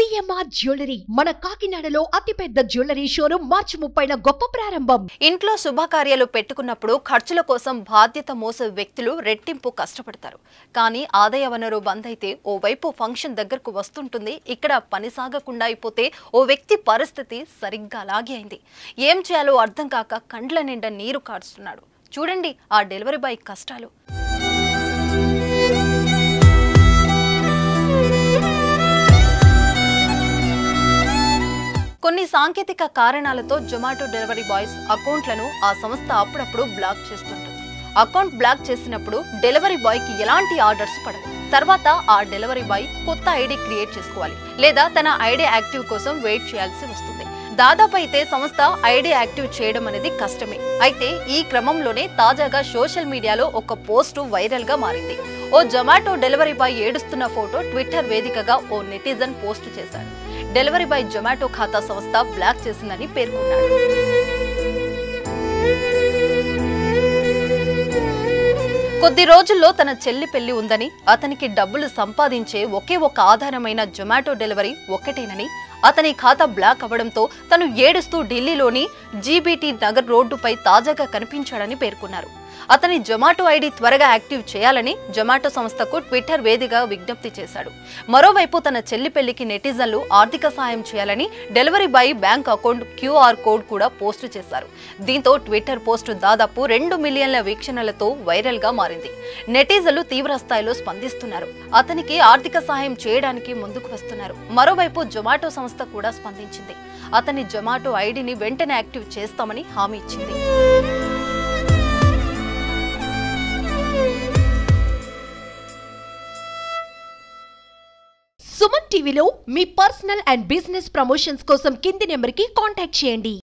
CMR jewellery మన కాకినాడలో అతిపెద్ద జ్యువెలరీ షోరూం మార్చి 30న గొప్ప ప్రారంభం. ఇంట్లో శుభకార్యాలు పెట్టుకున్నప్పుడు ఖర్చుల కోసం బాధ్యత మోసే వ్యక్తులు రెట్టింపు కష్టపడతారు. కానీ ఆదాయ వనరు బంద్ అయితే ఓవైపు ఫంక్షన్ దగ్గరకు వస్తుంటుంది. ఇక్కడ పని సాగకుండా అయిపోతే ఓ వ్యక్తి పరిస్థితి సరిగ్గా అలాగే అయింది. ఏం చేయాలో అర్థం కాక కండ్ల నిండా నీరు కారుస్తున్నాడు. చూడండి ఆ డెలివరీ బాయ్ కష్టాలు. కొన్ని సాంకేతిక కారణాలతో జొమాటో డెలివరీ బాయ్స్ అకౌంట్లను ఆ సంస్థ అప్పుడప్పుడు బ్లాక్ చేస్తుంటుంది. అకౌంట్ బ్లాక్ చేసినప్పుడు డెలివరీ బాయ్కి ఎలాంటి ఆర్డర్స్ పడవు. తర్వాత ఆ డెలివరీ బాయ్ కొత్త ఐడి క్రియేట్ చేసుకోవాలి, లేదా తన ఐడి యాక్టివ్ కోసం వెయిట్ చేయాల్సి వస్తుంది. దాదాపు అయితే సంస్థ ఐడి యాక్టివ్ చేయడం అనేది కష్టమే. అయితే ఈ క్రమంలోనే తాజాగా సోషల్ మీడియాలో ఒక పోస్టు వైరల్ గా మారింది. ఓ జొమాటో డెలివరీ బాయ్ ఏడుస్తున్న ఫోటో ట్విట్టర్ వేదికగా ఓ నెటిజన్ పోస్ట్ చేశాడు. డెలివరీ బాయ్ జొమాటో ఖాతా సంస్థ బ్లాక్ చేసిందని పేర్కొన్నాడు. కొద్ది రోజుల్లో తన చెల్లి పెళ్లి ఉందని, అతనికి డబ్బులు సంపాదించే ఒకే ఒక ఆధారమైన జొమాటో డెలివరీ ఒక్కటేనని, అతని ఖాతా బ్లాక్ అవ్వడంతో తను ఏడుస్తూ ఢిల్లీలోని జీబీటీ నగర్ రోడ్డుపై తాజాగా కనిపించాడని పేర్కొన్నారు. అతని జొమాటో ఐడి త్వరగా యాక్టివ్ చేయాలని జొమాటో సంస్థకు ట్విట్టర్ వేదికగా విజ్ఞప్తి చేశాడు. మరోవైపు తన చెల్లి పెళ్లికి నెటిజన్లు ఆర్థిక సాయం చేయాలని delivery boy bank account QR code కూడా పోస్టు చేశారు. దీంతో ట్విట్టర్ పోస్టు దాదాపు 2 మిలియన్ల వీక్షణలతో వైరల్ గా మారింది. నెటిజన్లు తీవ్ర స్థాయిలో స్పందిస్తున్నారు. అతనికి ఆర్థిక సాయం చేయడానికి ముందుకు వస్తున్నారు. మరోవైపు జొమాటో సంస్థ కూడా స్పందించింది. అతని జొమాటో ఐడిని వెంటనే యాక్టివ్ చేస్తామని హామీ ఇచ్చింది. సుమన్ టీవీలో మీ పర్సనల్ అండ్ బిజినెస్ ప్రమోషన్స్ కోసం కింది నెంబర్కి కాంటాక్ట్ చేయండి.